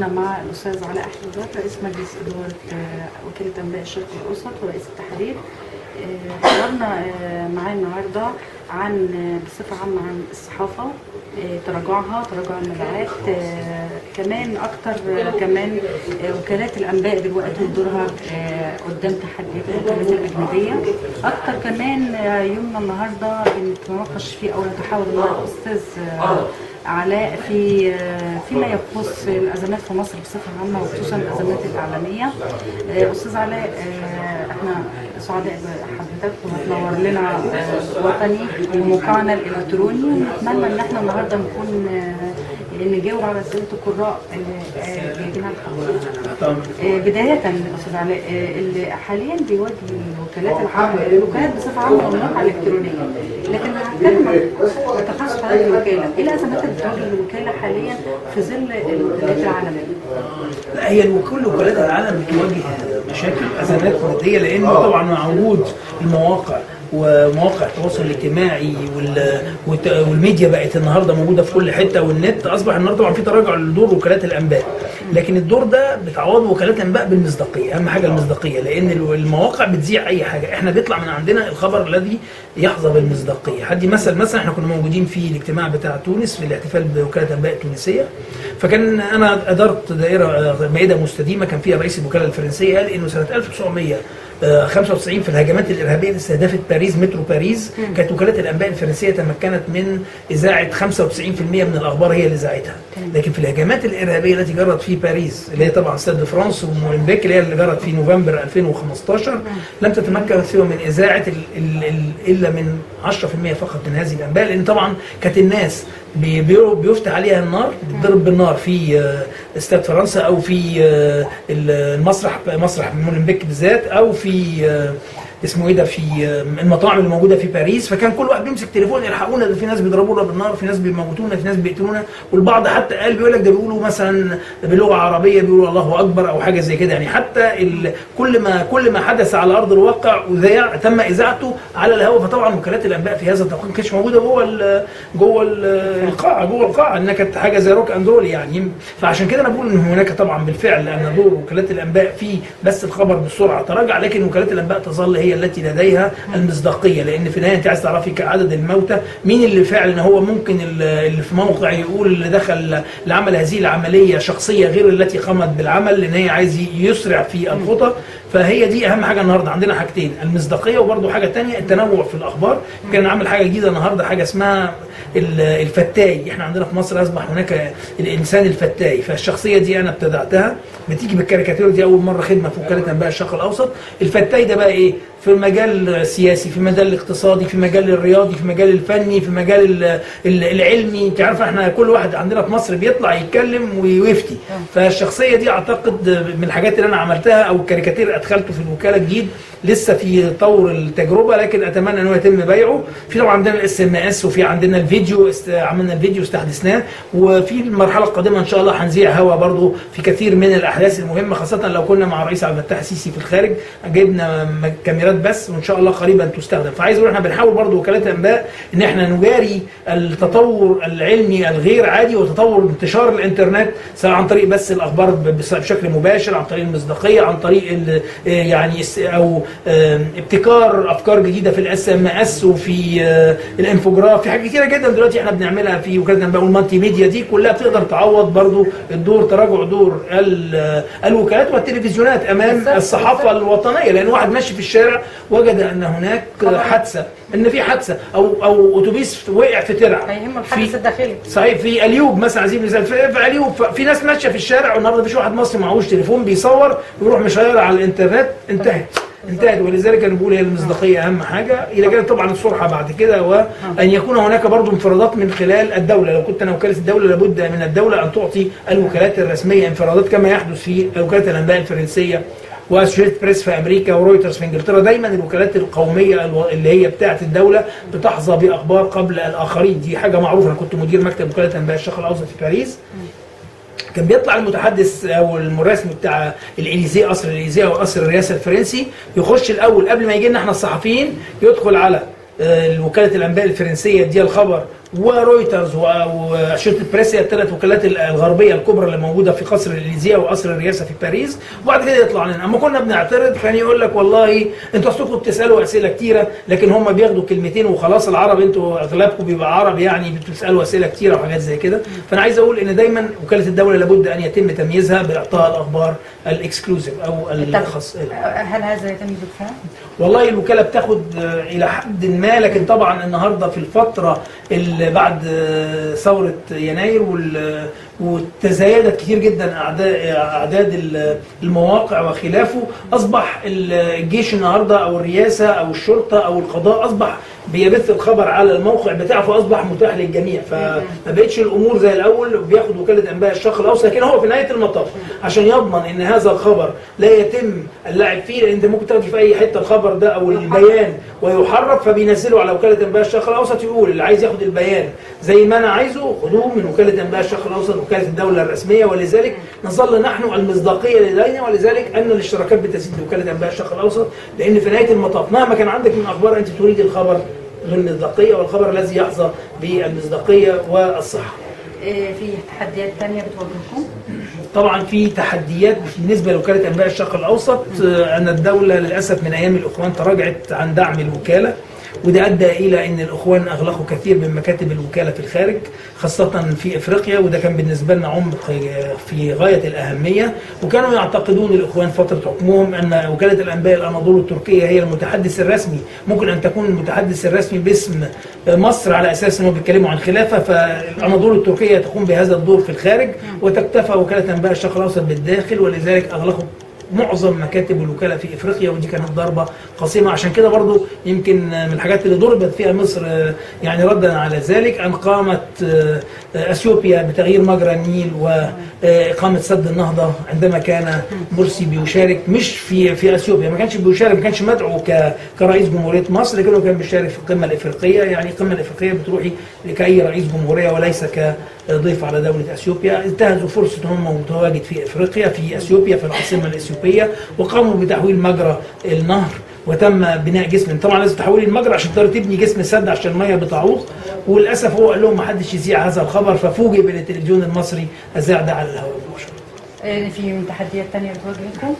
أنا مع الأستاذ علاء حجاج رئيس مجلس إدارة وكالة أنباء الشرق الأوسط ورئيس التحرير. حضرنا معاه النهارده عن بصفة عامة عن الصحافة، تراجع المبيعات، كمان أكتر كمان وكالات الأنباء دلوقتي ودورها قدام تحديات الوكالات الأجنبية. أكتر كمان يومنا النهارده بنتناقش فيه أو نتحاور مع الأستاذ علاء فيما يخص الازمات في مصر بصفه عامه وخصوصا الازمات الاعلاميه. استاذ علاء، احنا سعداء بحضرتك وتنور لنا وطني وموقعنا الالكتروني، ونتمنى ان احنا النهارده نكون نجاوب على اسئله القراء اللي جايبينها لحضرتك. بدايه استاذ علاء، اللي حاليا بيواجه الوكالات بصفه عامه والمواقع الالكترونيه، لكن هنتكلم بتخصص هذه الوكاله، ايه الازمات اللي بتواجه الوكاله حاليا في ظل الوكالات العالميه؟ لا، هي كل وكالات العالم بتواجه مشاكل ازمات ماديه، لانه طبعا مع وجود المواقع ومواقع التواصل الاجتماعي والميديا بقت النهارده موجوده في كل حته، والنت اصبح النهارده طبعا في تراجع لدور وكالات الانباء، لكن الدور ده بتعوض وكالات الانباء بالمصداقيه. اهم حاجه المصداقيه، لان المواقع بتذيع اي حاجه، احنا بيطلع من عندنا الخبر الذي يحظى بالمصداقيه. هدي مثلا احنا كنا موجودين في الاجتماع بتاع تونس في الاحتفال بوكاله الانباء التونسيه، فكان انا ادرت دائره مائده مستديمه كان فيها رئيس الوكاله الفرنسيه، قال انه سنه 1995 في الهجمات الارهابيه اللي استهدفت باريس، مترو باريس، كانت وكالات الانباء الفرنسيه تمكنت من اذاعه 95% من الاخبار هي اللي اذاعتها، لكن في الهجمات الارهابيه التي جرت في باريس اللي هي طبعا ستاد فرانس ومولنبيك اللي هي اللي جرت في نوفمبر 2015 لم تتمكن فيهم من اذاعه الا من 10% فقط من هذه الانباء، لان طبعا كانت الناس بيفتح عليها النار، بتضرب بالنار في استاد فرنسا او في مسرح مولنبيك بالذات، او في اسمه ايه ده، في المطاعم اللي موجوده في باريس، فكان كل واحد بيمسك تليفون يلحقونا، ده في ناس بيضربونا بالنار، في ناس بيموتونا، في ناس بيقتلونا، والبعض حتى قال بيقول لك ده بيقولوا مثلا بلغه عربيه بيقولوا الله اكبر او حاجه زي كده، يعني حتى كل ما حدث على ارض الواقع تم اذاعته على الهواء. فطبعا وكالات الانباء في هذا التوقيت ما كانتش موجوده جوه القاعه انها كانت حاجه زي روك اند رول يعني. فعشان كده انا بقول ان هناك طبعا بالفعل ان دور وكالات الانباء في بس الخبر بسرعه تراجع، لكن وكالات الانباء تظل هي التي لديها المصداقيه، لان في النهايه انت عايز تعرفي عدد الموتى، مين اللي فعلا هو ممكن اللي في موقع يقول اللي دخل لعمل هذه العمليه شخصيه غير التي قامت بالعمل، لان هي عايز يسرع في الخطى. فهي دي اهم حاجه النهارده، عندنا حاجتين، المصداقيه وبرده حاجه ثانيه التنوع في الاخبار. كان عامل حاجه جديده النهارده، حاجه اسمها الفتاي. احنا عندنا في مصر اصبح هناك الانسان الفتاي، فالشخصيه دي انا ابتدعتها، بتيجي بالكاريكاتير دي اول مره خدمه في وكاله انباء الشرق الاوسط. الفتاي ده بقى ايه؟ في المجال السياسي، في المجال الاقتصادي، في المجال الرياضي، في المجال الفني، في المجال العلمي. انت عارفه احنا كل واحد عندنا في مصر بيطلع يتكلم ويفتي، فالشخصيه دي اعتقد من الحاجات اللي انا عملتها او الكاريكاتير ادخلته في الوكاله جديد، لسه في طور التجربه، لكن اتمنى انه يتم بيعه. في طبعا عندنا الاس ام اس، وفي عندنا الفيديو، عملنا الفيديو استحدثناه، وفي المرحله القادمه ان شاء الله هنذيع هوا برضه في كثير من الاحداث المهمه، خاصه لو كنا مع الرئيس عبد الفتاح السيسي في الخارج، جبنا كاميرات بس، وان شاء الله قريبا تستخدم. فعايز اقول احنا بنحاول برضه وكالات الانباء ان احنا نجاري التطور العلمي الغير عادي وتطور انتشار الانترنت، سواء عن طريق بس الاخبار بشكل مباشر، عن طريق المصداقيه، عن طريق يعني او ابتكار افكار جديده في الاس ام اس وفي الانفوجراف. في حاجات كتيره جدا دلوقتي احنا بنعملها في وكاله الانباء، والمالتي ميديا دي كلها بتقدر تعوض برضو تراجع دور الوكالات والتلفزيونات امام الصحافه الوطنيه، لان واحد ماشي في الشارع وجد ان هناك حادثه، ان في حادثه او اتوبيس وقع في ترعه، هيهم الحادث الداخلي صحيح في اليوب مثلا، عايزين مثال في اليوب، في ناس ماشيه في الشارع، والنهارده مفيش واحد مصري معهوش تليفون بيصور ويروح مشير على الانترنت، انتهت. ولذلك انا بقول هي المصداقيه اهم حاجه، الى جانب طبعا الصراحه بعد كده، وان يكون هناك برضه انفرادات من خلال الدوله. لو كنت انا وكاله الدوله لابد من الدوله ان تعطي الوكالات الرسميه انفرادات كما يحدث في وكاله الانباء الفرنسيه واسوشيتد بريس في امريكا ورويترز في انجلترا. دايما الوكالات القوميه اللي هي بتاعه الدوله بتحظى باخبار قبل الاخرين، دي حاجه معروفه. انا كنت مدير مكتب وكاله انباء الشرق الاوسط في باريس، كان بيطلع المتحدث او المراسم بتاع الاليزيه، قصر الاليزيه او قصر الرئاسه الفرنسي، يخش الاول قبل ما يجي لنا احنا الصحفيين، يدخل على وكاله الانباء الفرنسيه، يديها الخبر ورويترز واشرطه بريس، هي الثلاث وكالات الغربيه الكبرى اللي موجوده في قصر الاليزيه وقصر الرئاسه في باريس. وبعد كده يطلع لنا اما كنا بنعترض كان يقول لك والله انتوا اصلكم بتسالوا اسئله كتيره، لكن هم بياخدوا كلمتين وخلاص. العرب انتوا اغلبكم بيبقى عرب يعني بتسالوا اسئله كتيره وحاجات زي كده. فانا عايز اقول ان دايما وكاله الدوله لابد ان يتم تمييزها باعطاء الاخبار الاكسكلوزيف او الخاص. هل هذا يتم بالفعل؟ والله الوكاله بتاخد الى حد ما، لكن طبعا النهارده في الفتره اللي بعد ثوره يناير وتزايدت كتير جدا اعداد المواقع وخلافه، اصبح الجيش النهارده او الرئاسه او الشرطه او القضاء اصبح بيبث الخبر على الموقع بتاعه، فاصبح متاح للجميع. فما بقتش الامور زي الاول بياخد وكاله انباء الشرق الاوسط، لكن هو في نهايه المطاف عشان يضمن ان هذا الخبر لا يتم اللعب فيه، لان انت ممكن تاخد في اي حته الخبر ده او البيان ويحرف، فبينزله على وكاله انباء الشرق الاوسط يقول اللي عايز ياخد البيان زي ما انا عايزه خدوه من وكاله انباء الشرق الاوسط وكاله الدوله الرسميه. ولذلك نظل نحن المصداقيه لدينا، ولذلك ان الاشتراكات بتزيد لوكاله انباء الشرق الاوسط، لان في نهايه المطاف مهما كان عندك من اخبار انت تريد الخبر ذو المصداقيه والخبر الذي يحظى بالمصداقيه والصحه. في تحديات ثانيه بتواجهكم؟ طبعا في تحديات بالنسبه لوكاله انباء الشرق الاوسط، ان الدوله للاسف من ايام الاخوان تراجعت عن دعم الوكاله، وده ادى الى ان الاخوان اغلقوا كثير من مكاتب الوكاله في الخارج خاصه في افريقيا، وده كان بالنسبه لنا عمق في غايه الاهميه. وكانوا يعتقدون الاخوان فتره حكمهم ان وكاله الانباء الاناضول التركيه هي المتحدث الرسمي، ممكن ان تكون المتحدث الرسمي باسم مصر على اساس انهم بيتكلموا عن خلافه، فالاناضول التركيه تقوم بهذا الدور في الخارج، وتكتفى وكاله انباء الشرق الاوسط بالداخل، ولذلك اغلقوا معظم مكاتب الوكاله في افريقيا، ودي كانت ضربه قصيمه. عشان كده برضو يمكن من الحاجات اللي ضربت فيها مصر يعني ردا على ذلك ان قامت اثيوبيا بتغيير مجرى النيل واقامه سد النهضه عندما كان مرسي بيشارك، مش في اثيوبيا ما كانش بيشارك، ما كانش مدعو كرئيس جمهوريه مصر، لكنه كان بيشارك في القمه الافريقيه. يعني القمه الافريقيه بتروحي كاي رئيس جمهوريه وليس كضيف على دوله اثيوبيا. انتهزوا فرصه هم متواجد في افريقيا في اثيوبيا في العاصمه الاثيوبيه، وقاموا بتحويل مجرى النهر وتم بناء جسم. طبعا لازم تحويل المجرى عشان تقدر تبني جسم سد عشان الميه بتعوق، وللاسف هو قال لهم ما حدش يذيع هذا الخبر، ففوجئ بان التلفزيون المصري اذاع ده على الهواء مباشره. في تحديات ثانيه بتواجهكم؟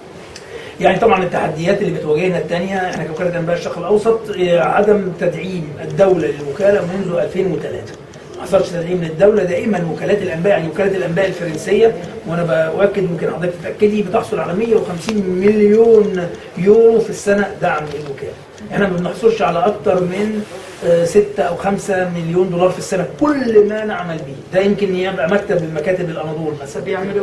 يعني طبعا التحديات اللي بتواجهنا الثانيه احنا كوكاله انباء الشرق الاوسط عدم تدعيم الدوله للوكاله منذ 2003. ما حصلش تدعيم للدوله، دائما وكالات الانباء يعني وكاله الانباء الفرنسيه، وانا باكد ممكن حضرتك تتاكدي بتحصل على 150 مليون يورو في السنه دعم للوكاله. احنا ما بنحصلش على اكثر من 6 أو 5 مليون دولار في السنه كل ما نعمل به. ده يمكن يبقى مكتب من مكاتب الاناضول مثلا بيعملوا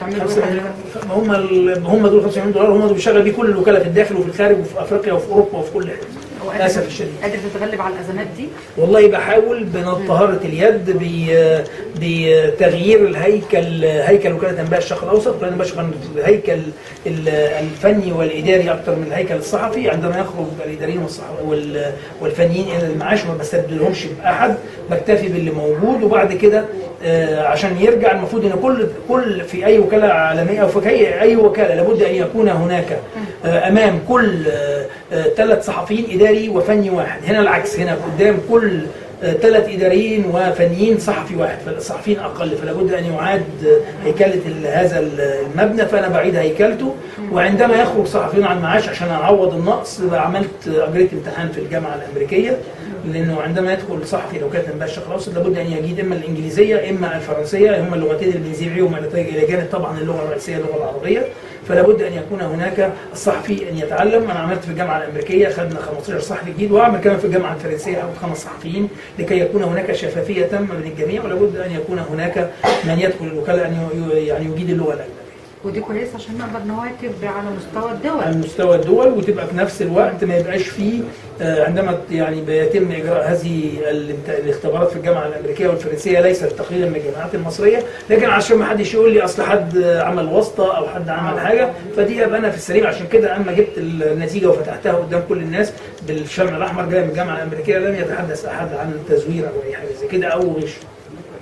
هم دول 5 مليون دولار، هم دول بيشغل بيه كل الوكاله في الداخل وفي الخارج وفي افريقيا وفي اوروبا وفي كل حته. للاسف الشديد. قادر تتغلب على الازمات دي؟ والله بحاول بطهاره اليد بتغيير هيكل وكاله انباء الشرق الاوسط. وكاله انباء الشرق الهيكل الفني والاداري اكثر من الهيكل الصحفي. عندما يخرج الاداريين والفنيين الى المعاش ما بستبدلهمش باحد، بكتفي باللي موجود. وبعد كده عشان يرجع المفروض ان كل في اي وكاله عالميه او في اي وكاله لابد ان يكون هناك امام كل 3 صحفيين اداري وفني واحد. هنا العكس، هنا قدام كل 3 اداريين وفنيين صحفي واحد، فالصحفيين اقل، فلا بد ان يعاد هيكله هذا المبنى. فانا بعيد هيكلته، وعندما يخرج صحفيين عن معاش عشان اعوض النقص اجريت امتحان في الجامعه الامريكيه، لانه عندما يدخل صحفي لو كانت انباء الشرق الاوسط لابد ان يجيد اما الانجليزيه اما الفرنسيه، هم اللغتين اللي بنزيد بيهم الى جانب طبعا اللغه الرئيسيه اللغه العربيه. فلا بد ان يكون هناك الصحفي ان يتعلم. انا عملت في الجامعه الامريكيه خدنا 15 صحفي جديد، واعمل كمان في الجامعه الفرنسيه او 5 صحفيين لكي يكون هناك شفافيه تامه بين الجميع. ولا بد ان يكون هناك من يدخل الوكاله ان يعني يجيد اللغه الاجنبيه. ودي كويس عشان نقدر نواكب على مستوى الدول. على مستوى الدول، وتبقى في نفس الوقت ما يبقاش فيه عندما يعني بيتم اجراء هذه الاختبارات في الجامعه الامريكيه والفرنسيه ليست تقليدا من الجامعات المصريه، لكن عشان ما حدش يقول لي اصل حد عمل واسطه او حد عمل حاجه، فدي ابقى انا في السليم. عشان كده اما جبت النتيجه وفتحتها قدام كل الناس بالشمع الاحمر جاي من الجامعه الامريكيه لم يتحدث احد عن تزوير او اي حاجه زي كده او غش.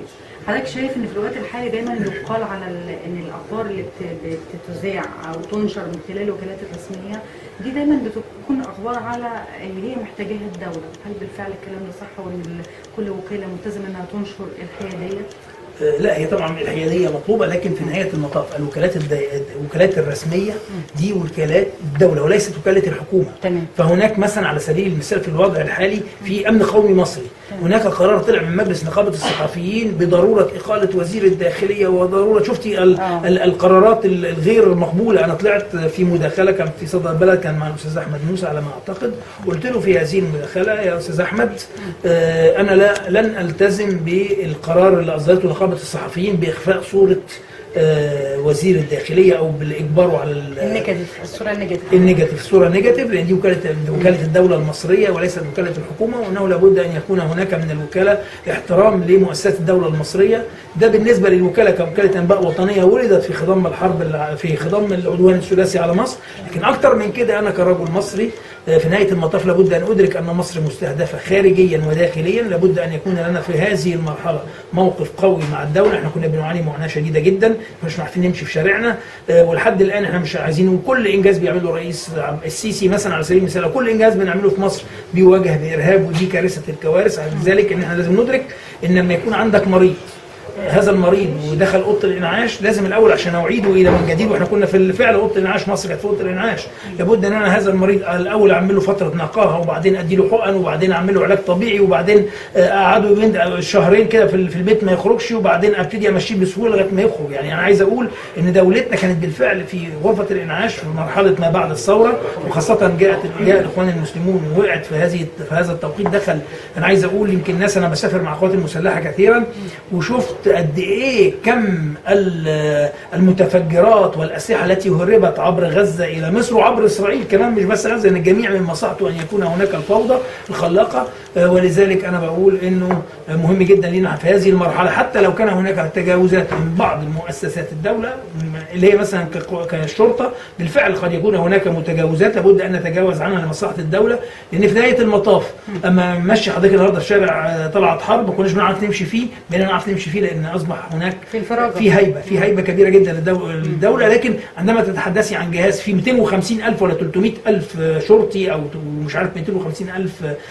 حضرتك شايف ان في الوقت الحالي دايما يقال على ان الاخبار اللي بتذاع او تنشر من خلال الوكالات الرسميه دي دايما بتكون اخبار على اللي هي محتاجاها الدوله، هل بالفعل الكلام ده صح وان كل وكاله ملتزمه انها تنشر الحياديه؟ لا، هي طبعا الحياديه مطلوبه، لكن في نهايه المطاف الوكالات الرسميه دي وكالات الدوله وليست وكاله الحكومه. تمام. فهناك مثلا على سبيل المثال في الوضع الحالي في امن قومي مصري، هناك قرار طلع من مجلس نقابه الصحفيين بضروره اقاله وزير الداخليه وضروره، شفتي القرارات الغير مقبوله. انا طلعت في مداخله كان في صدى البلد، كان مع الاستاذ احمد موسى على ما اعتقد، قلت له في هذه المداخله يا استاذ احمد انا لن التزم بالقرار اللي اصدرته نقابه الصحفيين باخفاء صوره وزير الداخليه او بالاجبار على الصوره النيجاتيف، لان دي وكاله الدوله المصريه وليست وكاله الحكومه، وانه لابد ان يكون هناك من الوكاله احترام لمؤسسات الدوله المصريه. ده بالنسبه للوكاله كوكاله انباء وطنيه ولدت في خضم في خضم العدوان الثلاثي على مصر، لكن اكثر من كده انا كرجل مصري في نهايه المطاف لابد ان ادرك ان مصر مستهدفه خارجيا وداخليا، لابد ان يكون لنا في هذه المرحله موقف قوي مع الدوله. احنا كنا بنعاني معاناه شديده جدا، مش عارفين نمشي في شارعنا، ولحد الان احنا مش عايزين. وكل انجاز بيعمله الرئيس السيسي مثلا على سبيل المثال، كل انجاز بنعمله في مصر بيواجه بارهاب، ودي كارثه الكوارث. لذلك ان احنا لازم ندرك ان لما يكون عندك مريض، هذا المريض ودخل اوضه الانعاش، لازم الاول عشان اعيده الى من جديد، واحنا كنا في الفعل اوضه الانعاش مصر كانت في اوضه الانعاش، لابد ان انا هذا المريض الاول اعمل له فتره نقاهه، وبعدين ادي له حقن، وبعدين اعمل له علاج طبيعي، وبعدين اقعده شهرين كده في البيت ما يخرجش، وبعدين ابتدي امشيه بسهوله لغايه ما يخرج. يعني انا عايز اقول ان دولتنا كانت بالفعل في غرفه الانعاش في مرحله ما بعد الثوره، وخاصه جاء الاخوان المسلمون ووقعت في هذا التوقيت. دخل، انا عايز اقول يمكن ناس، انا بسافر مع القوات المسلحه كثيرا وشفت قد ايه كم المتفجرات والاسلحه التي هربت عبر غزه الى مصر وعبر اسرائيل كمان، مش بس غزه، ان الجميع من مصلحته ان يكون هناك الفوضى الخلاقه. ولذلك انا بقول انه مهم جدا لنا في هذه المرحله، حتى لو كان هناك تجاوزات من بعض المؤسسات الدوله اللي هي مثلا كالشرطه، بالفعل قد يكون هناك متجاوزات لابد ان نتجاوز عنها لمصلحه الدوله، لان في نهايه المطاف اما مشي حضرتك النهارده في شارع طلعت حرب ما كناش بنعرف نمشي فيه، بقينا نعرف نمشي فيه لان اصبح هناك في هيبه كبيره جدا للدوله. لكن عندما تتحدثي عن جهاز فيه 250,000 ولا 300,000 شرطي او مش عارف 250,000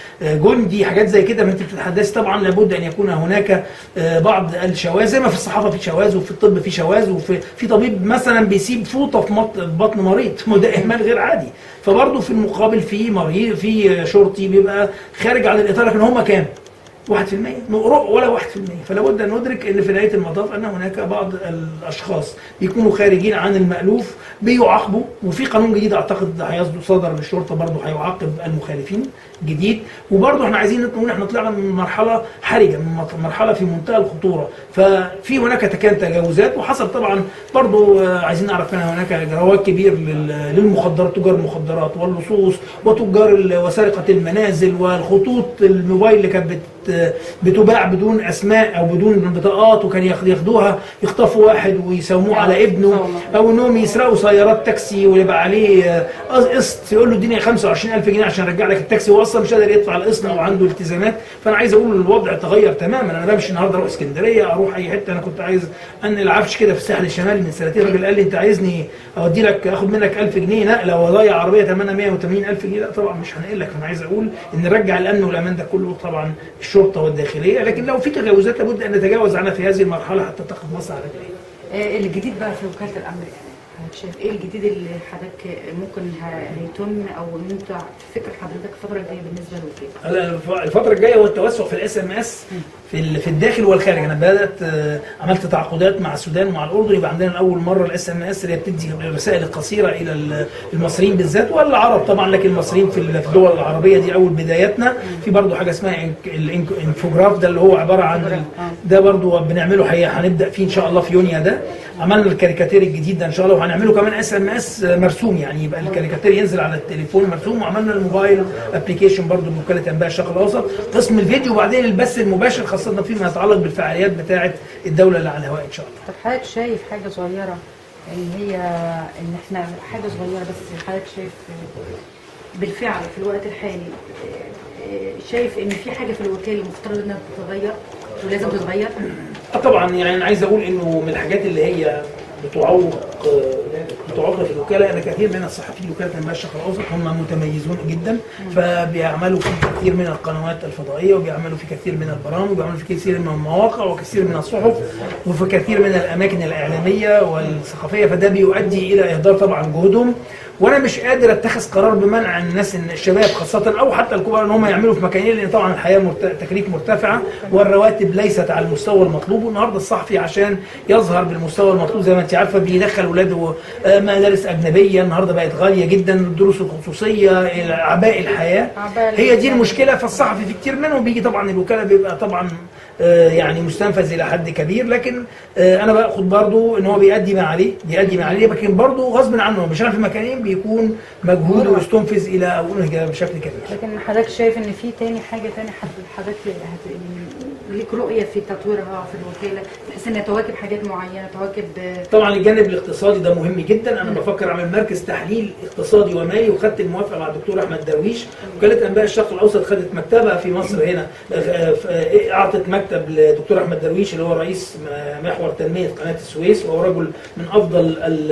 جندي، حاجات زي كده، فانت بتتحدثي طبعا لابد ان يكون هناك بعض الشواذ، زي ما في الصحافه في شواذ وفي الطب في شواذ، وفي طبيب مثلا بيسيب فوطه في بطن مريض، وده اهمال غير عادي. فبرضه في المقابل في مريض، في شرطي بيبقى خارج عن الاطار، لكن هم كام؟ 1% ولا 1%. فلا بد ان ندرك ان في نهايه المطاف ان هناك بعض الاشخاص بيكونوا خارجين عن المألوف بيعاقبوا، وفي قانون جديد اعتقد هيصدر صدر للشرطه برضه هيعاقب المخالفين جديد. وبرضه احنا عايزين نقول احنا طلعنا من مرحله حرجه، من مرحله في منتهى الخطوره، ففي هناك كانت تجاوزات، وحصل طبعا برضه عايزين نعرف كان هناك جرائم كبير للمخدرات، تجار المخدرات واللصوص وتجار وسرقه المنازل والخطوط الموبايل اللي كانت بتباع بدون اسماء او بدون بطاقات، وكان ياخدوها يخطفوا واحد ويساوموه على ابنه، او انهم يسرقوا سيارات تاكسي ويبقى عليه قسط، يقول له اديني 25,000 جنيه عشان ارجع لك التاكسي، هو اصلا مش قادر يدفع القسط او عنده التزامات. فانا عايز اقول الوضع تغير تماما. انا بمشي النهارده اروح اسكندريه، اروح اي حته، انا كنت عايز انقل عفش كده في الساحل الشمالي من سنتين، الراجل قال لي انت عايزني اودي لك اخد منك 1000 جنيه نقله واضيع عربيه ثمنها 180,000 جنيه؟ لا طبعا مش هنقل لك. فانا عايز اقول ان نرجع الامن والامان ده كله طبعا الشرطه والداخليه، لكن لو في تجاوزات لابد ان نتجاوز عنها في هذه المرحله حتى تقف مصر على رجليها. الجديد بقى في وكاله الامن، حضرتك شايف ايه الجديد اللي حضرتك ممكن هيتم، او ان انت فكر حضرتك الفتره الجايه بالنسبه للوكاله؟ الفتره الجايه هو التوسع في الاس ام اس في الداخل والخارج. انا بدات عملت تعاقدات مع السودان ومع الاردن، يبقى عندنا اول مره الاس ام اس اللي بتدي الرسائل القصيره الى المصريين بالذات والعرب طبعا، لكن المصريين في الدول العربيه دي اول بداياتنا. في برضه حاجه اسمها الانفوجراف، ده اللي هو عباره عن ده برضه بنعمله، هنبدا فيه ان شاء الله في يونيو. ده عملنا الكاريكاتير الجديد ده ان شاء الله، وهنعمله كمان اس ام اس مرسوم، يعني يبقى الكاريكاتير ينزل على التليفون مرسوم. وعملنا الموبايل ابلكيشن برضه بوكاله انباء الشرق الاوسط، قسم الفيديو، وبعدين البث المباشر خاصه فيما يتعلق بالفعاليات بتاعه الدوله اللي على الهواء ان شاء الله. طب حضرتك شايف حاجه صغيره ان احنا حاجه صغيره بس حضرتك شايف بالفعل في الوقت الحالي، شايف ان في حاجه في الوكاله المفترض انها تتغير ولازم تتغير؟ طبعا يعني انا عايز اقول انه من الحاجات اللي هي بتعوق في الوكاله ان كثير من الصحفيين وكاله انباء الشرق الاوسط هم متميزون جدا، فبيعملوا في كثير من القنوات الفضائيه، وبيعملوا في كثير من البرامج، وبيعملوا في كثير من المواقع وكثير من الصحف وفي كثير من الاماكن الاعلاميه والثقافيه، فده بيؤدي الى اهدار طبعا جهودهم. وانا مش قادر اتخذ قرار بمنع الناس ان الشباب خاصه او حتى الكبار ان هم يعملوا في مكانين، لان طبعا الحياه تكاليف مرتفعه والرواتب ليست على المستوى المطلوب. والنهارده الصحفي عشان يظهر بالمستوى المطلوب زي ما انت عارفه بيدخل اولاده مدارس اجنبيه، النهارده بقت غاليه جدا، الدروس الخصوصيه، اعباء الحياه، هي دي المشكله. فالصحفي في كتير منهم بيجي طبعا الوكاله بيبقى طبعا يعني مستنفذ الى حد كبير، لكن انا باخد برضو ان هو بيأدي ما عليه، لكن برضو غصب عنه مش عارف في مكانين بيكون مجهوده ويستنفذ الى بشكل كبير. لكن حضرتك شايف ان في حاجه تاني حضرتك ليك رؤيه في تطويرها في الوكاله بحيث انها تواكب حاجات معينه، تواكب طبعا الجانب الاقتصادي ده مهم جدا. انا بفكر اعمل مركز تحليل اقتصادي ومالي، وخدت الموافقه مع الدكتور احمد درويش. وكاله انباء الشرق الاوسط خدت مكتبها في مصر هنا، اعطت مكتب للدكتور احمد درويش اللي هو رئيس محور تنميه قناه السويس، وهو رجل من افضل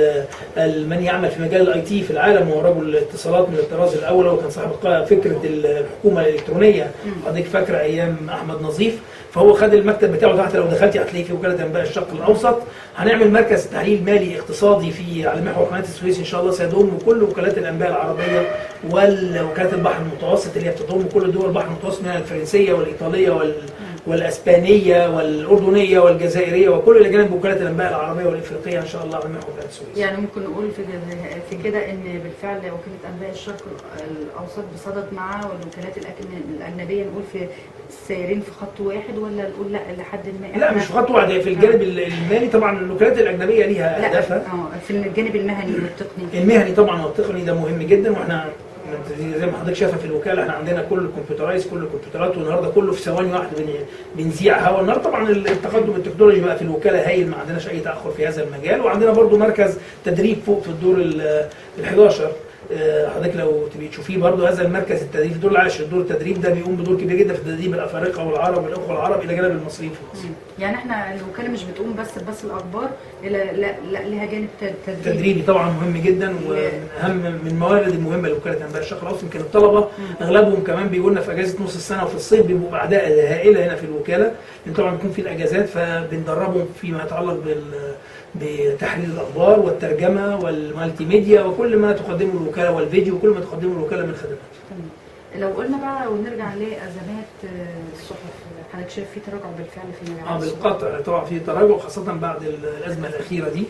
من يعمل في مجال الاي تي في العالم، وهو رجل الاتصالات من الطراز الاول، وكان صاحب فكره الحكومه الالكترونيه حضرتك فاكره ايام احمد نظيف. فهو خد المكتب بتاعه تحت، لو دخلتي هتلاقيه في وكاله انباء الشرق الاوسط. هنعمل مركز تحليل مالي اقتصادي على محور قناه السويس ان شاء الله، سيضم كل وكالات الانباء العربيه ووكالات البحر المتوسط اللي هي بتضم كل دول البحر المتوسط، منها الفرنسيه والايطاليه والاسبانيه والاردنيه والجزائريه وكل اللي جانب وكاله الانباء العربيه والافريقيه ان شاء الله على محور قناه السويس. يعني ممكن نقول في كده ان بالفعل وكاله انباء الشرق الاوسط بصدد مع والوكالات الاجنبيه نقول في سايرين في خط واحد، ولا نقول لا لحد ما لا مش في خط واحد، في الجانب المالي طبعا الوكالات الاجنبيه ليها اهدافها. في الجانب المهني والتقني. المهني طبعا والتقني ده مهم جدا، واحنا زي ما حضرتك شايفه في الوكاله احنا عندنا كل كمبيوترايز، كل الكمبيوترات، والنهارده كله في ثواني واحده بنذيع هوا. النهارده طبعا التقدم التكنولوجي بقى في الوكاله هايل، ما عندناش اي تاخر في هذا المجال. وعندنا برضو مركز تدريب فوق في الدور ال11، حضرتك لو تبي تشوفيه برضو هذا المركز التدريب في الدور العاشر. دور التدريب ده بيقوم بدور كبير جدا في تدريب الافارقه والعرب والاخوه العرب الى جانب المصريين في مصر. يعني احنا الوكاله مش بتقوم بس الاخبار، لا لها جانب تدريبي طبعا مهم جدا، واهم من الموارد المهمه لوكاله انباء الشرق الاوسط. يمكن الطلبه اغلبهم كمان بيجوا لنا في اجازه نص السنه وفي الصيف، بيبقوا باعداء هائله هنا في الوكاله، لان طبعا بيكون في الاجازات، فبندربهم فيما يتعلق بتحليل الاخبار والترجمه والمالتي ميديا وكل ما تقدمه الوكاله والفيديو وكل ما تقدمه الوكاله من خدمات. لو قلنا بقى ونرجع لازمات الصحف، حضرتك شايف في تراجع بالفعل في مجال بالقطع طبعا في تراجع، خاصه بعد الازمه الاخيره دي.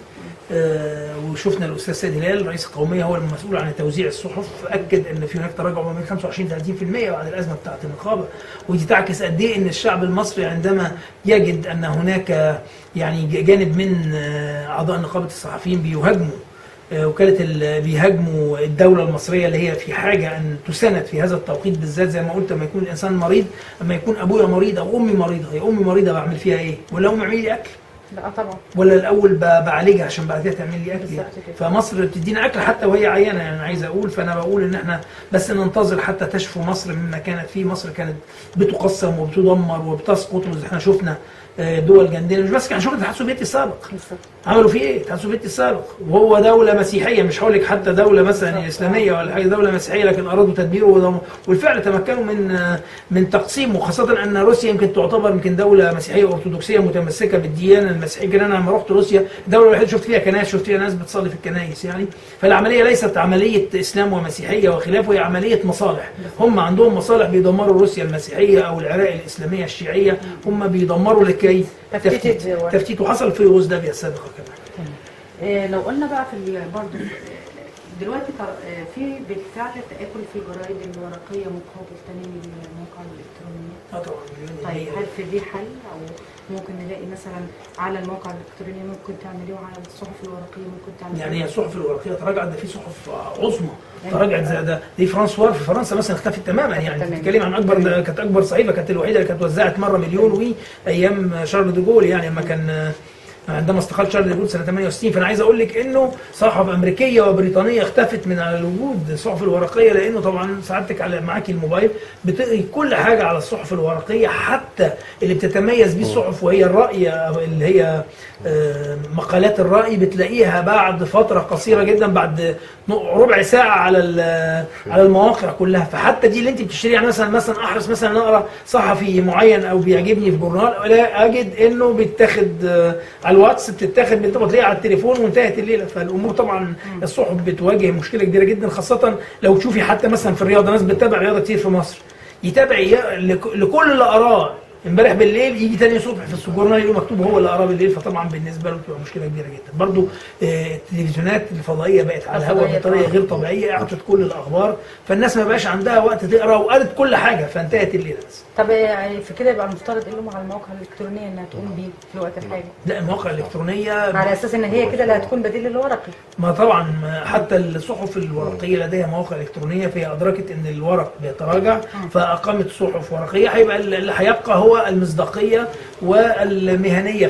وشفنا الاستاذ سيد هلال رئيس القوميه هو المسؤول عن توزيع الصحف، اكد ان في هناك تراجع ما بين 25 30% بعد الازمه بتاعه النقابه، ودي تعكس قد ايه ان الشعب المصري عندما يجد ان هناك يعني جانب من اعضاء نقابه الصحفيين بيهاجموا بيهاجموا الدولة المصرية اللي هي في حاجة أن تساند في هذا التوقيت بالذات. زي ما قلت، لما يكون الإنسان مريض، لما يكون أبويا مريض أو أمي مريضة، هي أمي مريضة بعمل فيها إيه؟ ولا أمي اعمل لي أكل؟ لا طبعا. ولا الأول بعالجها عشان بعد كده تعمل لي أكل؟ فمصر بتدينا أكل حتى وهي عيانة، يعني عايز أقول. فأنا بقول إن إحنا بس ننتظر حتى تشفو مصر مما كانت فيه. مصر كانت بتقسم وبتدمر وبتسقط، وزي احنا شفنا دول جنبنا، مش بس كان شغل الاتحاد السوفيتي السابق عملوا فيه ايه؟ الاتحاد السوفيتي السابق وهو دوله مسيحيه، مش هقول لك حتى دوله مثلا اسلاميه ولا حاجه، دوله مسيحيه، لكن ارادوا تدميره والفعل تمكنوا من تقسيمه، خاصه ان روسيا يمكن تعتبر دوله مسيحيه ارثوذكسيه متمسكه بالديانه المسيحيه. كان انا لما رحت روسيا الدوله الوحيده شفت فيها كنائس، شفت فيها ناس بتصلي في الكنائس يعني. فالعمليه ليست عمليه اسلام ومسيحيه وخلافه، هي عمليه مصالح. هم عندهم مصالح، بيدمروا روسيا المسيحيه او العراق الاسلاميه الشيعيه، هم بيدمروا لكي تفتيت، وحصل في يوغوسلافيا السابقه كمان. لو قلنا بقى في برضه دلوقتي في بالفعل تآكل في جرائد الورقيه مقابل تنمي الموقع الالكتروني. طبعا. طيب هل في دي حل، او ممكن نلاقي مثلا على الموقع الالكتروني ممكن تعمليه وعلى الصحف الورقيه ممكن تعمليه؟ يعني هي الصحف الورقيه تراجعت، ده في صحف عظمى تراجعت زي ده. دي فرانسوار في فرنسا مثلا اختفت تماما، يعني بتتكلم عن كانت اكبر صحيفه، كانت الوحيده اللي كانت وزعت مره مليون ايام شارل دي جول، يعني لما كان عندما استقال شارل دي جول سنه 68. فانا عايز اقول لك انه صحف امريكيه وبريطانيه اختفت من على الوجود الصحف الورقيه، لانه طبعا سعادتك على معاكي الموبايل بتقري كل حاجه على الصحف الورقيه، حتى اللي بتتميز بيه الصحف وهي الراي اللي هي مقالات الراي، بتلاقيها بعد فتره قصيره جدا، بعد ربع ساعه على المواقع كلها. فحتى دي اللي انت بتشتريها مثلا احرص مثلا اقرا صحفي معين او بيعجبني في جورنال، لا اجد انه بيتاخد على الواتس، بتتاخد بتلاقيها على التليفون وانتهت الليله. فالامور طبعا الصحف بتواجه مشكله كبيره جدا، خاصه لو تشوفي حتى مثلا في الرياضه، ناس بتتابع رياضه كتير في مصر، يتابع لكل اللي قراه امبارح بالليل يجي تاني صبح في الجورنال يلاقيه مكتوب هو اللي قراه بالليل. فطبعا بالنسبه له بتبقى مشكله كبيره جدا. برضو التلفزيونات الفضائيه بقت على الهواء بطريقه غير طبيعيه، اعطت كل الاخبار، فالناس ما بقاش عندها وقت تقرا وقالت كل حاجه فانتهت الليله. طب يعني في كده يبقى المفترض ايه على المواقع الالكترونيه انها تقوم بيه في الوقت الحالي؟ لا المواقع الالكترونيه على اساس ان هي كده اللي هتكون بديل للورقي. ما طبعا حتى الصحف الورقيه لديها مواقع الكترونيه، فهي ادركت ان الورق بيتراجع فاقامت صحف ورقيه. هيبقى اللي هيبقى هو المصداقيه والمهنيه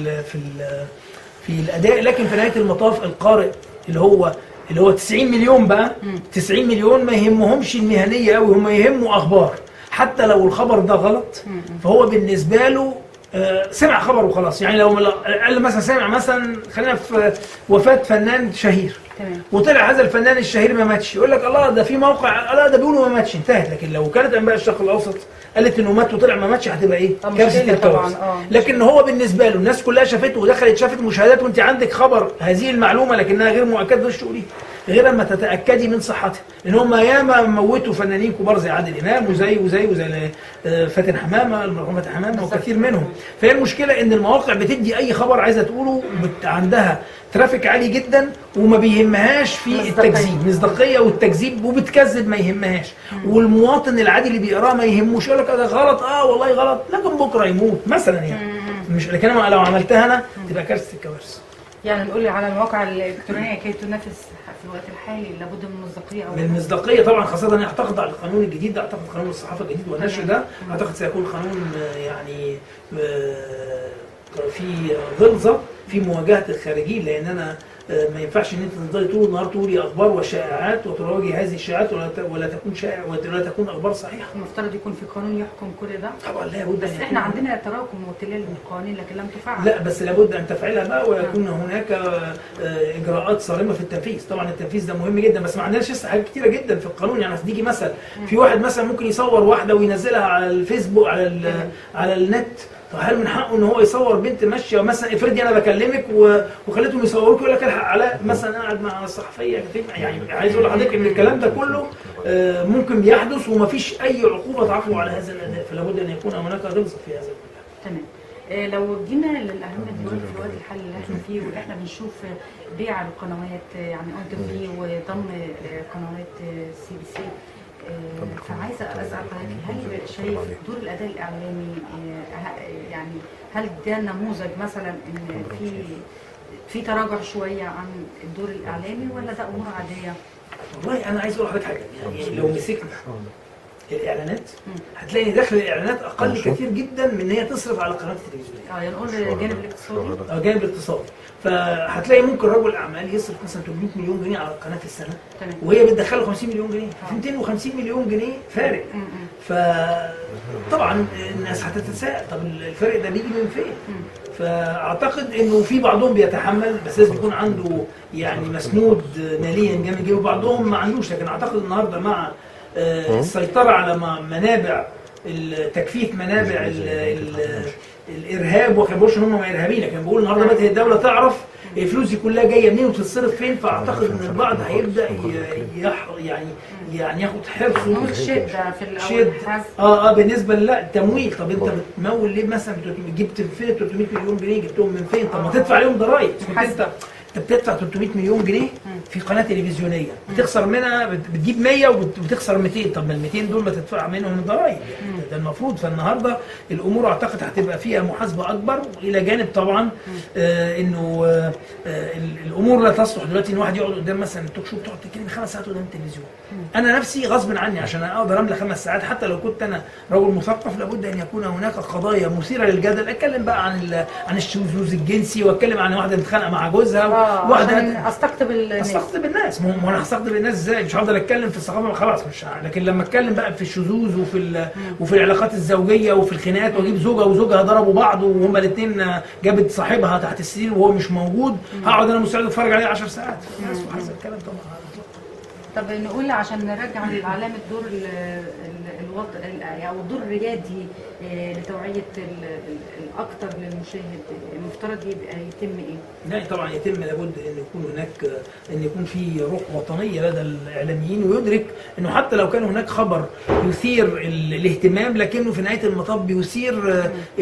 في الاداء، لكن في نهايه المطاف القارئ اللي هو 90 مليون بقى 90 مليون ما يهمهمش المهنيه قوي، هم يهموا اخبار. حتى لو الخبر ده غلط فهو بالنسبه له سمع خبر وخلاص. يعني لو قال مثلا سمع مثلا خلينا في وفاه فنان شهير وطلع هذا الفنان الشهير ما ماتش، يقول لك الله ده في موقع لا ده بيقولوا ما ماتش، انتهت. لكن لو كانت انباء الشرق الاوسط قالت انه مات وطلع ما ماتش هتبقى ايه؟ كارثه الكوارث. لكن هو بالنسبه له الناس كلها شافته ودخلت شافت مشاهدات وانت عندك خبر هذه المعلومه لكنها غير مؤكده، مش تقوليها غير اما تتاكدي من صحتها. ان هم ياما موتوا فنانين كبار زي عادل امام وزي فاتن حمامه، المرحوم فاتن حمامه وكثير منهم. فهي المشكله ان المواقع بتدي اي خبر عايزه تقوله عندها ترافيك عالي جدا وما بيهمهاش في التكذيب، مصداقيه والتكذيب، وبتكذب ما يهمهاش. والمواطن العادي اللي بيقراه ما يهموش، يقول لك ده غلط والله غلط، لكن بكره يموت مثلا يعني. مش لكن انا لو عملتها انا تبقى كارثه الكوارث. يعني نقول على المواقع الالكترونيه كي تنافس في الوقت الحالي لابد من المصداقيه او من المصداقيه طبعا، خاصه ان اعتقد على القانون الجديد ده، اعتقد قانون الصحافه الجديد والنشر ده اعتقد سيكون قانون يعني في غلظه في مواجهه الخارجين، لان انا ما ينفعش ان انت تفضلي طول النهار تقولي اخبار وشائعات وتروجي هذه الشائعات ولا تكون شائع ولا تكون اخبار صحيحه. المفترض يكون في قانون يحكم كل ده. طبعا لا بد، بس احنا عندنا تراكم وتلال من القوانين لكن لم تفعل. لا بس لابد ان تفعلها بقى ويكون هناك اجراءات صارمه في التنفيذ. طبعا التنفيذ ده مهم جدا، بس ما عندناش لسه حاجات كتيره جدا في القانون. يعني هتيجي مثلا في واحد مثلا ممكن يصور واحده وينزلها على الفيسبوك على النت، طب هل من حقه ان هو يصور بنت ماشيه مثلا؟ افرضي انا بكلمك وخليتهم يصوروك يقول لك الحق علاء مثلا قاعد مع الصحفيه، يعني عايز اقول لحضرتك ان الكلام ده كله ممكن بيحدث ومفيش اي عقوبه تعاقب على هذا الاداء، فلابد ان يكون هناك غلظه في هذا المجال. تمام. لو جينا للاهم دلوقتي في الوقت الحالي اللي احنا فيه واحنا بنشوف بيع القنوات يعني اون تي في وضم قنوات سي بي سي، فعايزه اسال حضرتك هل شايف دور الاداء الاعلامي يعني هل ده نموذج مثلا ان في تراجع شويه عن الدور الاعلامي ولا ده امور عاديه؟ والله انا عايز اقول لحضرتك حاجه، يعني لو مسكنا الاعلانات هتلاقي دخل الاعلانات اقل كثير جدا من ان هي تصرف على القنوات التلفزيونيه. يعني نقول الجانب الاقتصادي. جانب الاقتصادي، فهتلاقي ممكن رجل اعمال يصرف مثلا 300 مليون جنيه على القناه في السنه وهي بتدخله 50 مليون جنيه، 250 مليون جنيه فارق. فطبعا الناس هتتساءل طب الفرق ده بيجي من فين؟ فاعتقد انه في بعضهم بيتحمل بس لازم يكون عنده يعني مسنود ماليا جامد جدا، وبعضهم ما عندوش. لكن اعتقد النهارده مع السيطرة على منابع تكفيف منابع الارهاب، وما بقولش ان هم ارهابيين، لكن بقول النهارده بدات الدوله تعرف الفلوس دي كلها جايه منين وتتصرف فين. فاعتقد ان البعض هيبدا يعني ياخد حرصه شده في الاول بالنسبه للتمويل. طب انت بتمول ليه مثلا؟ جبت فين 300 مليون جنيه؟ جبتهم من فين؟ طب ما تدفع عليهم ضرائب. انت بتدفع 300 مليون جنيه في قناه تلفزيونيه بتخسر منها بتجيب 100 وبتخسر 200. طب ما ال 200 دول ما تدفع منهم ضرائب، ده المفروض. فالنهارده الامور اعتقد هتبقى فيها محاسبه اكبر، الى جانب طبعا انه الامور لا تصلح دلوقتي ان واحد يقعد قدام مثلا التوك شو تقعد تتكلم 5 ساعات قدام التلفزيون. انا نفسي غصب عني عشان اقدر املى 5 ساعات حتى لو كنت انا رجل مثقف لابد ان يكون هناك قضايا مثيره للجدل. اتكلم بقى عن الشذوذ الجنسي، واتكلم عن واحده متخانقه مع جوزها، واحده استقطب الناس. ما انا هستقطب الناس ازاي؟ مش هقدر اتكلم في الثقافه خلاص مش لكن لما اتكلم بقى في الشذوذ وفي العلاقات الزوجيه وفي الخناقات، واجيب زوجها وزوجها ضربوا بعض وهما الاثنين جابت صاحبها تحت السرير وهو مش موجود، هقعد انا مستعد اتفرج عليه 10 ساعات. الناس وحاسه الكلام طبعا. طب نقول عشان نرجع لعلامه دور او الدور الريادي لتوعيه الاكثر للمشاهد، المفترض يتم ايه؟ لا طبعا يتم، لابد ان يكون هناك ان يكون في روح وطنيه لدى الاعلاميين، ويدرك انه حتى لو كان هناك خبر يثير الاهتمام لكنه في نهايه المطاف بيثير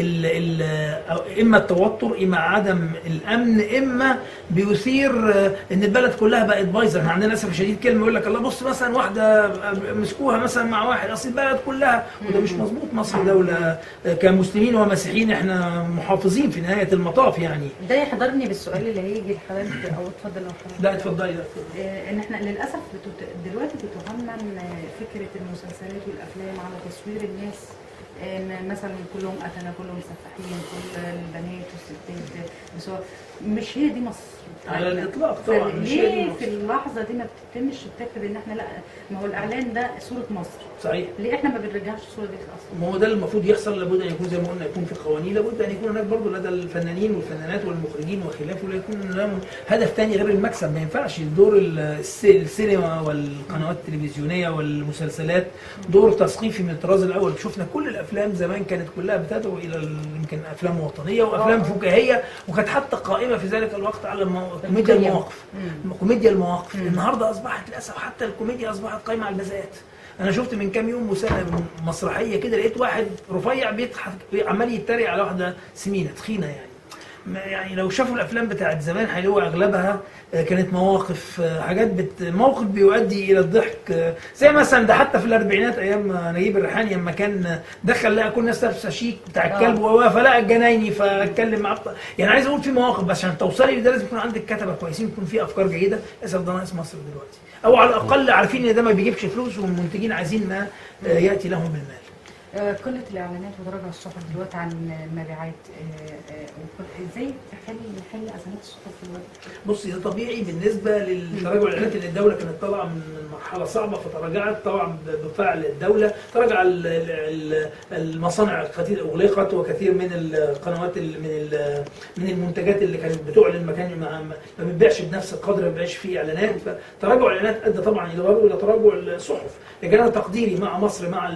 اما التوتر، اما عدم الامن، اما بيثير ان البلد كلها بقت بايظه. احنا عندنا للاسف الشديد كلمه يقول لك الله بص مثلا واحده مسكوها مثلا مع واحد، اصل البلد كلها، وده مش مظبوط. مصر دوله كمسلمين ومسيحيين احنا محافظين في نهايه المطاف يعني. ده يحضرني بالسؤال اللي هيجي لحضرتك، او اتفضل لو حضرتك. لا اتفضلي. ان احنا للاسف دلوقتي بتهمم فكره المسلسلات والافلام على تصوير الناس ان مثلا كلهم قتله، كلهم سفاحين، كل البنات والستات، بس مش هي دي مصر على الاطلاق طبعا. مش هي دي مصر. في اللحظه دي ما بتتمش الفكر ان احنا لا، ما هو الاعلان ده صوره مصر. صحيح. ليه احنا ما بنرجعش الصوره دي اصلا؟ ما هو ده المفروض يحصل. لابد ان يكون زي ما قلنا يكون في قوانين، لابد ان يكون هناك برضه لدى الفنانين والفنانات والمخرجين وخلافه يكون لهم هدف ثاني غير المكسب. ما ينفعش دور السينما والقنوات التلفزيونيه والمسلسلات دور تثقيفي من الطراز الاول. شفنا كل الافلام زمان كانت كلها بتدعو الى يمكن افلام وطنيه وافلام فكاهيه، وكانت حتى قائمه في ذلك الوقت على كوميديا المواقف. كوميديا المواقف النهارده اصبحت للاسف حتى الكوميديا اصبحت قائمه على البذاءات. انا شفت من كام يوم مسرحيه كده، لقيت واحد رفيع بيضحك عمال يتريق على واحده سمينه تخينه يعني لو شافوا الافلام بتاعت زمان هيلاقوا اغلبها كانت مواقف، حاجات موقف بيؤدي الى الضحك. زي مثلا ده حتى في الاربعينات ايام نجيب الريحاني لما كان دخل لقى كل الناس لابسه شيك بتاع الكلب فلقى الجنايني فاتكلم معاه. يعني عايز اقول في مواقف، بس عشان توصلي لده لازم يكون عندك كتبه كويسين، يكون في افكار جيده. للاسف ده ناقص مصر دلوقتي، او على الاقل عارفين ان ده ما بيجيبش فلوس والمنتجين عايزين ما ياتي لهم بالمال. قلة الإعلانات وتراجع الصحف دلوقتي عن المبيعات، ازاي نحل أزمات الصحف في الوقت؟ بصي ده طبيعي بالنسبة للتراجع الإعلانات، اللي الدولة كانت طالعة من مرحلة صعبة فتراجعت طبعا بفعل الدولة. تراجع المصانع كثير أغلقت، وكثير من القنوات من المنتجات اللي كانت بتعلن مكان ما بتبيعش بنفس القدر، ما بيبيعش فيه إعلانات. فتراجع الإعلانات أدى طبعا إلى تراجع الصحف. لكن أنا تقديري مع مصر، مع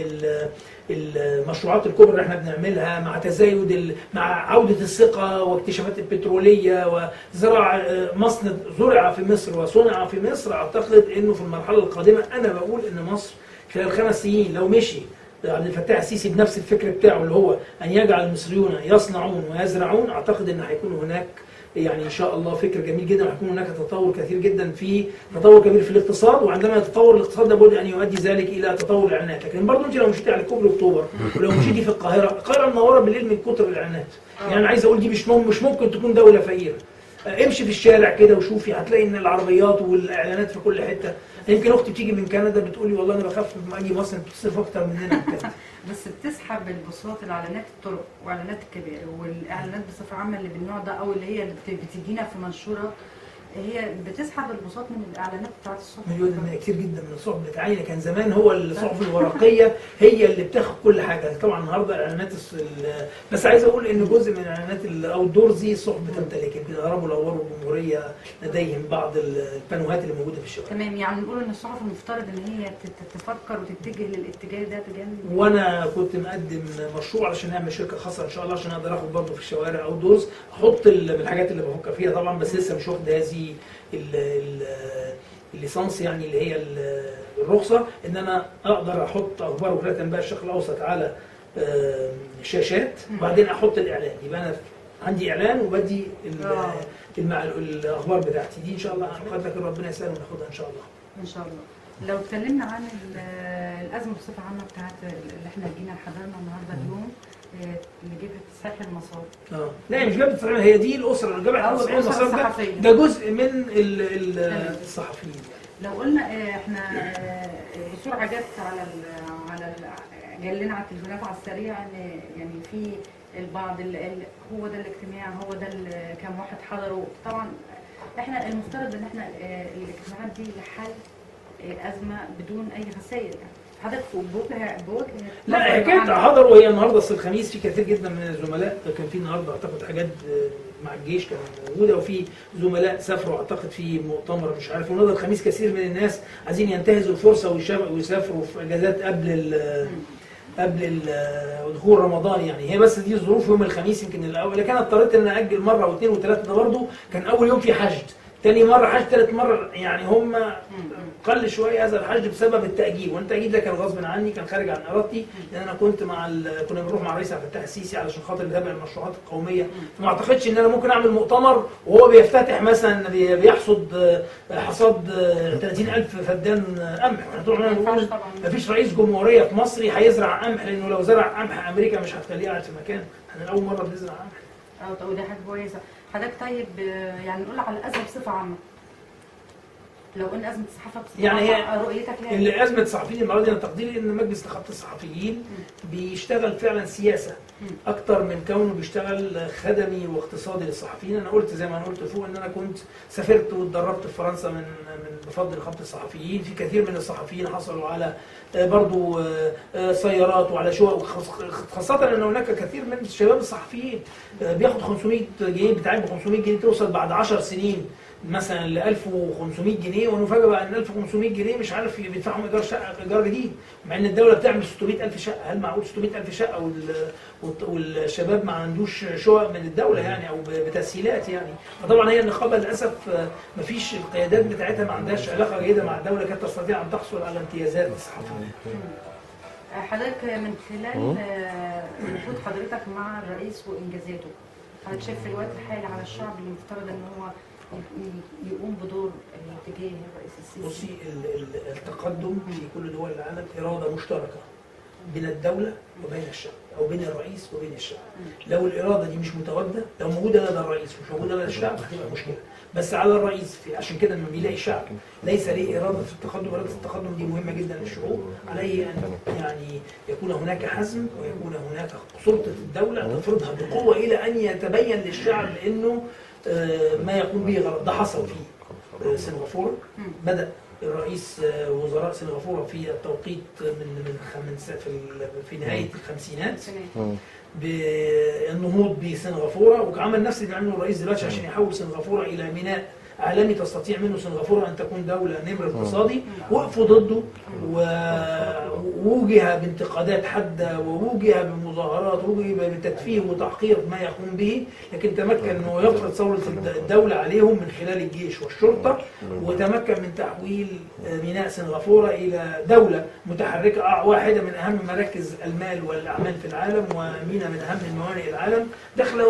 المشروعات الكبرى اللي احنا بنعملها، مع تزايد مع عودة الثقة واكتشافات البترولية وزراعة مصنع زرع في مصر وصنع في مصر، اعتقد انه في المرحلة القادمة انا بقول ان مصر خلال 5 سنين لو مشي عبد الفتاح السيسي بنفس الفكر بتاعه اللي هو ان يجعل المصريون يصنعون ويزرعون، اعتقد ان هيكون هناك يعني ان شاء الله فكر جميل جدا، وهيكون هناك تطور كثير جدا في تطور كبير في الاقتصاد. وعندما يتطور الاقتصاد لابد ان يؤدي ذلك الى تطور الاعلانات. لكن برضه انت لو مشيتي على كوبري اكتوبر ولو مشيتي في القاهره منوره بالليل من كتر الاعلانات. يعني انا عايز اقول دي مش ممكن تكون دوله فقيره. امشي في الشارع كده وشوفي هتلاقي ان العربيات والاعلانات في كل حته. يمكن اختي بتيجي من كندا بتقول لي والله انا بخاف لما اجي مصر بتصرف اكتر مننا كده. بس بتسحب البوصات الاعلانات الطرق واعلانات الكباري والاعلانات بصفه عامه اللي بالنوع ده، او اللي هي بتدينا في منشورات، هي بتسحب البساط من الاعلانات بتاعت الصحف. مليون كتير جدا من الصحف بتاعي. كان زمان هو الصحف الورقيه هي اللي بتاخد كل حاجه. طبعا النهارده الاعلانات بس عايز اقول ان جزء من الاعلانات او الدور دي الصحف بتمتلك. يمكن هربوا لوروا الجمهوريه لديهم بعض البانوهات اللي موجوده في الشوارع. تمام، يعني نقول ان الصحف المفترض ان هي تفكر وتتجه للاتجاه ده بجانب. وانا كنت مقدم مشروع علشان نعمل شركه خاصه ان شاء الله عشان اقدر اخد برضه في الشوارع او دورز احط من الحاجات اللي بفكر فيها طبعا، بس لسه مش واخد هذه الليسانس يعني اللي هي الرخصه ان انا اقدر احط اخبار وكاله انباء الشرق الاوسط على الشاشات وبعدين احط الاعلان. يبقى انا عندي اعلان وبدي الاخبار بتاعتي دي ان شاء الله هناخد لك ربنا يسهل وناخدها ان شاء الله. ان شاء الله. لو اتكلمنا عن الازمه بصفه عامه بتاعت اللي احنا جينا حضرنا النهارده اليوم لجبهه تصحيح المسار. لا مش جبهه تصحيح، هي دي الاسره، جبهه تصحيح المسار ده جزء من الصحفيين. لو قلنا احنا بسرعه جت على جالنا على التليفونات على السريع ان يعني في البعض هو ده الاجتماع، هو ده كام واحد حضروا. طبعا احنا المفترض ان احنا الاجتماعات دي لحل ازمه بدون اي خسائر يعني. حضرتك بوجه لا حكايه حضروا هي النهارده اصل الخميس في كثير جدا من الزملاء كان في النهارده اعتقد حاجات مع الجيش كانت موجوده، وفي زملاء سافروا اعتقد في مؤتمر مش عارف. النهارده الخميس كثير من الناس عايزين ينتهزوا الفرصه ويسافروا في اجازات قبل دخول رمضان يعني. هي بس دي الظروف يوم الخميس يمكن الاول، لكن انا اضطريت ان اجل مره واثنين وثلاثه. ده برضه كان اول يوم في حشد، ثاني مره حج، ثالث مره يعني هم قل شويه هذا الحج بسبب التاجيل، والتاجيل ده كان غصب عني، كان خارج عن ارادتي، لان انا كنت كنا بنروح مع الرئيس عبد الفتاح السيسي علشان خاطر نتابع المشروعات القوميه. فما اعتقدش ان انا ممكن اعمل مؤتمر وهو بيفتتح مثلا بيحصد حصاد 30,000 فدان قمح. طول عمرنا بنقول ما فيش رئيس جمهوريه في مصر هيزرع قمح، لانه لو زرع قمح امريكا مش هتخليه قاعد في مكان. احنا اول مره بنزرع قمح. وده حاجه كويسه. حضرتك طيب يعني نقول على الازمه بصفه عامه. لو قلنا ازمه الصحافه بصفه يعني هي رؤيتك ليها اللي ازمه الصحفيين المره دي انا تقديري ان مجلس نقابه الصحفيين بيشتغل فعلا سياسه اكتر من كونه بيشتغل خدمي واقتصادي للصحفيين. انا قلت زي ما انا قلت فوق ان انا كنت سافرت واتدربت في فرنسا من بفضل نقابه الصحفيين. في كثير من الصحفيين حصلوا على برضو سيارات وعلى شقق، خاصه ان هناك كثير من الشباب الصحفيين بياخد 500 جنيه، بتاعي ب 500 جنيه توصل بعد 10 سنين مثلا ل 1500 جنيه، ونفاجئ بقى ان 1500 جنيه مش عارف بيدفعهم ايجار شقه، ايجار جديد، مع ان الدوله بتعمل 600,000 شقه. هل معقول 600,000 شقه والشباب ما عندوش شقق من الدوله يعني او بتسهيلات يعني؟ فطبعا هي النقابه للاسف ما فيش القيادات بتاعتها ما عندهاش علاقه جيده مع الدوله كانت تستطيع ان تحصل على امتيازات الصحفيه. حضرتك من خلال وجود حضرتك مع الرئيس وانجازاته، حضرتك شايف في الوقت الحالي على الشعب اللي مفترض ان هو يقوم بدور تجاه الرئيس السيسي؟ بصي التقدم في كل دول العالم اراده مشتركه بين الدوله وبين الشعب، او بين الرئيس وبين الشعب. لو الاراده دي مش متواجده، لو موجوده لدى الرئيس مش موجوده لدى الشعب هتبقى مشكله. بس على الرئيس عشان كده لما بيلاقي شعب ليس ليه اراده في التقدم، اراده التقدم دي مهمه جدا للشعوب، عليه ان يعني يكون هناك حزم ويكون هناك سلطه الدوله تفرضها بقوه الى ان يتبين للشعب انه ما يقوم به غلط. ده حصل في سنغافوره، بدا الرئيس وزراء سنغافوره في التوقيت في نهايه الخمسينات بالنهوض بسنغافوره، وعمل نفس اللي عمله الرئيس دلوقتي عشان يحول سنغافوره الى ميناء عالمي تستطيع منه سنغافوره ان تكون دوله نمر اقتصادي. وقفوا ضده ووجه بانتقادات حاده، ووجه بمظاهرات، ووجه بتدفيه وتحقير ما يقوم به، لكن تمكن انه يفرض ثوره الدوله عليهم من خلال الجيش والشرطه، وتمكن من تحويل ميناء سنغافوره الى دوله متحركه، واحده من اهم مراكز المال والاعمال في العالم، وميناء من اهم الموانئ العالم. دخلوا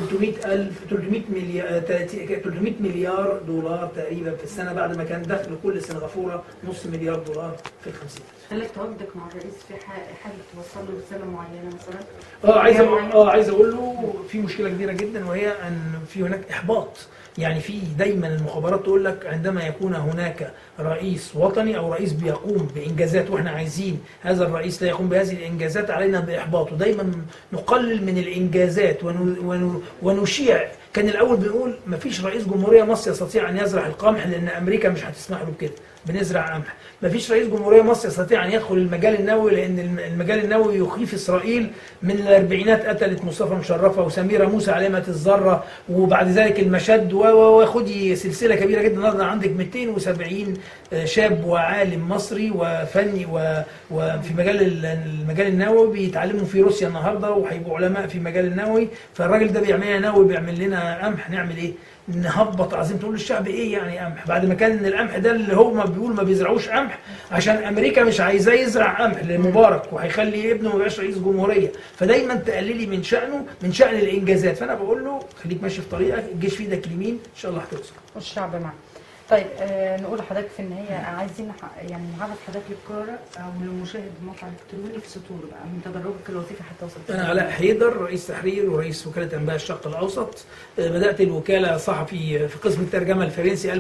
300 مليار دولار تقريبا في السنه، بعد ما كان دخل كل سنغافوره نص مليار دولار في الخمسينات. خليك تواجدك مع الرئيس في حاجه توصل له رساله معينه مثلا؟ عايز اقول له في مشكله كبيره جدا، وهي ان في هناك احباط. يعني في دايما المخابرات تقول لك عندما يكون هناك رئيس وطني او رئيس بيقوم بانجازات واحنا عايزين هذا الرئيس لا يقوم بهذه الانجازات، علينا باحباطه. دايما نقلل من الانجازات ونشيع. كان الاول بنقول ما فيش رئيس جمهوريه مصر يستطيع ان يزرع القمح لان امريكا مش هتسمح له بكده، بنزرع قمح. ما فيش رئيس جمهوريه مصر يستطيع ان يدخل المجال النووي لان المجال النووي يخيف اسرائيل. من الاربعينات قتلت مصطفى مشرفه وسميره موسى علامه الذره، وبعد ذلك المشد، وخدي سلسله كبيره جدا. النهارده عندك 270 شاب وعالم مصري وفني وفي المجال النووي بيتعلموا في روسيا النهارده، وهيبقوا علماء في المجال النووي. فالراجل ده بيعمل لنا نووي، بيعمل لنا قمح، نعمل ايه؟ نهبط عظيم. تقول للشعب ايه يعني قمح بعد ما كان القمح ده اللي هو ما بيقول ما بيزرعوش قمح عشان امريكا مش عايزاه يزرع قمح لمبارك وهيخلي ابنه ما يبقاش رئيس جمهوريه، فدايما تقللي من شانه من شان الانجازات. فانا بقول له خليك ماشي في طريقك، الجيش في ايدك اليمين ان شاء الله هتوصل. والشعب معاه. طيب نقول لحضرتك في النهايه عايزين يعني نعرف حضرتك للقارئ او للمشاهد الموقع الالكتروني في سطور بقى من تدرجك الوظيفي حتى وصلت. انا علاء حيدر، رئيس تحرير ورئيس وكاله انباء الشرق الاوسط. بدات الوكاله صحفي في قسم الترجمه الفرنسي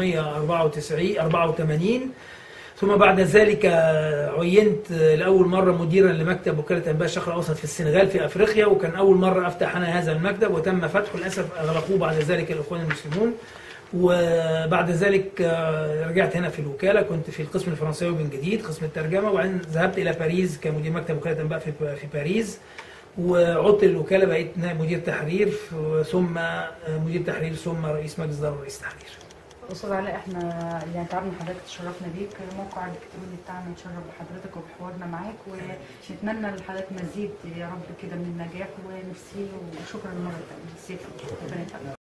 1984 ثم بعد ذلك عينت لاول مره مديرا لمكتب وكاله انباء الشرق الاوسط في السنغال في افريقيا، وكان اول مره افتح انا هذا المكتب وتم فتحه، للاسف اغلقوه بعد ذلك الاخوان المسلمون. وبعد ذلك رجعت هنا في الوكاله، كنت في القسم الفرنساوي من جديد قسم الترجمه، وبعدين ذهبت الى باريس كمدير مكتب وكاله انباء في باريس، وعدت للوكاله بقيت مدير تحرير ثم مدير تحرير ثم رئيس مجلس اداره ورئيس تحرير. استاذ علاء احنا يعني تعبنا حضرتك تشرفنا بيك، الموقع الالكتروني بتاعنا اتشرف بحضرتك وبحوارنا معاك، ونتمنى لحضرتك مزيد يا رب كده من النجاح ونفسي، وشكرا مره ثانيه.